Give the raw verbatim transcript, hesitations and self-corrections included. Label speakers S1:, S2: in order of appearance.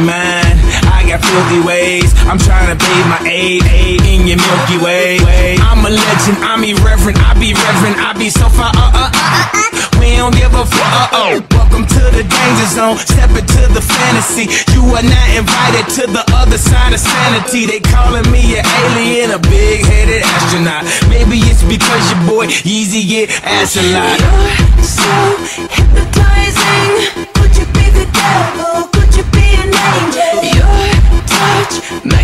S1: mine. I got filthy ways, I'm trying to pay my aid, aid in your Milky Way. I'm a legend, I'm irreverent, I be reverent, I be so far, uh, uh, uh, uh. We don't give a fuck, uh, oh. Welcome to the danger zone, step into the fantasy. You are not invited to the other side of sanity. They calling me an alien, a big-headed astronaut. Maybe it's because your boy Yeezy get ass a lot.
S2: You're so hypnotizing. Could you be the devil? Could you be an angel? Your touch